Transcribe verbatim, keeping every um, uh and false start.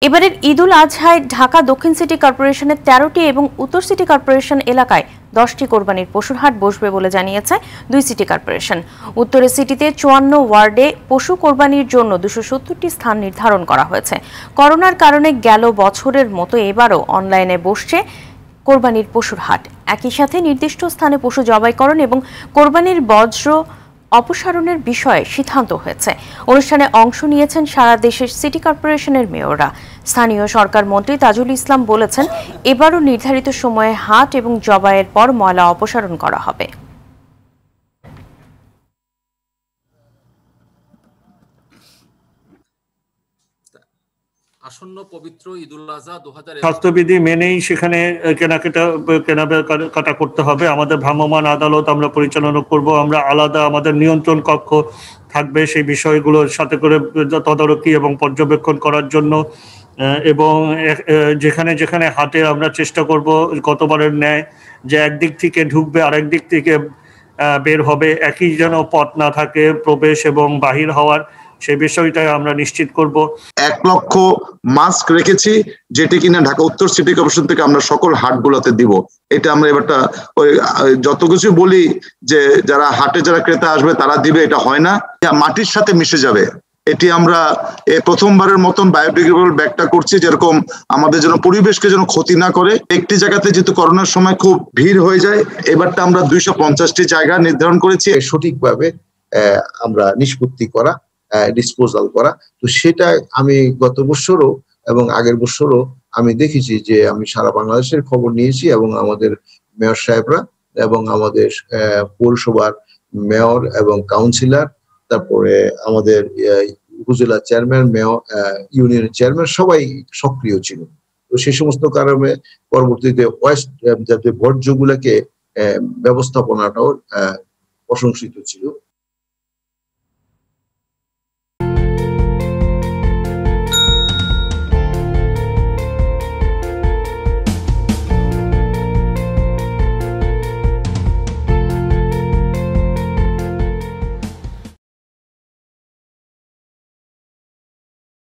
এবারের ঈদুল আজহায় ঢাকা দক্ষিণ সিটি কর্পোরেশনের তেরোটি এবং উত্তর সিটি কর্পোরেশন এলাকায় দশটি কোরবানির পশুর হাট বসবে বলে জানিয়েছে দুই সিটি কর্পোরেশন। উত্তরের সিটিতে চুয়ান্ন ওয়ার্ডে পশু কোরবানির জন্য দুশো সত্তরটি স্থান নির্ধারণ করা হয়েছে। করোনার কারণে গেল বছরের মতো এবারও অনলাইনে বসছে কোরবানির পশুর হাট। একই সাথে নির্দিষ্ট স্থানে পশু জবাইকরণ এবং কোরবানির বজ্র অপসারণের বিষয়ে সিদ্ধান্ত হয়েছে। অনুষ্ঠানে অংশ নিয়েছেন সারা দেশের সিটি কর্পোরেশনের মেয়ররা। স্থানীয় সরকার মন্ত্রী তাজুল ইসলাম বলেছেন, এবারও নির্ধারিত সময়ে হাট এবং জবাইয়ের পর ময়লা অপসারণ করা হবে। আসন্ন পবিত্র ঈদুল আজহা দুই হাজার স্বাস্থ্যবিধি মেনেই সেখানে কেনাকাটা কেনাকাটা করতে হবে। আমাদের ভ্রাম্যমাণ আদালত আমরা পরিচালনা করব। আমরা আলাদা আমাদের নিয়ন্ত্রণ কক্ষ থাকবে সেই বিষয়গুলোর সাথে করে তদারকি এবং পর্যবেক্ষণ করার জন্য, এবং যেখানে যেখানে হাটে আমরা চেষ্টা করব গতবারের ন্যায় যে একদিক থেকে ঢুকবে আরেক দিক থেকে বের হবে, একই যেন পথ না থাকে প্রবেশ এবং বাহির হওয়ার, সেই বিষয়টাই আমরা নিশ্চিত করব। এক লক্ষ মাস্ক রেখেছি, যেটি কিনা ঢাকা উত্তর সিটি কর্পোরেশন থেকে আমরা সকল হাটগুলোতে দিব। এটা আমরা এবারটা ওই যত কিছু বলি যে যারা হাটে যারা ক্রেতা আসবে তারা দিবে, এটা হয় না, মাটির সাথে মিশে যাবে। এটি আমরা প্রথমবারের মতন বায়োডিগ্রেডেবল ব্যাগটা করছি, যেরকম আমাদের যেন পরিবেশকে যেন ক্ষতি না করে। একটি জায়গাতে যেহেতু করোনার সময় খুব ভিড় হয়ে যায়, এবারটা আমরা দুইশো পঞ্চাশটি জায়গা নির্ধারণ করেছি সঠিকভাবে আমরা নিষ্পত্তি করা, ডিসপোজাল করা। তো সেটা আমি গত বছরও এবং আগের বছরও আমি দেখেছি যে আমি সারা বাংলাদেশের খবর নিয়েছি, এবং আমাদের মেয়র সাহেবরা এবং আমাদের পৌরসভার মেয়র এবং কাউন্সিলর, তারপরে আমাদের উপজেলা চেয়ারম্যান, মেয়র, ইউনিয়নের চেয়ারম্যান সবাই সক্রিয় ছিল। তো সেই সমস্ত কারণে পরবর্তীতে ওয়েস্ট বর্জ্যগুলোকে ব্যবস্থাপনাটাও প্রশংসিত ছিল।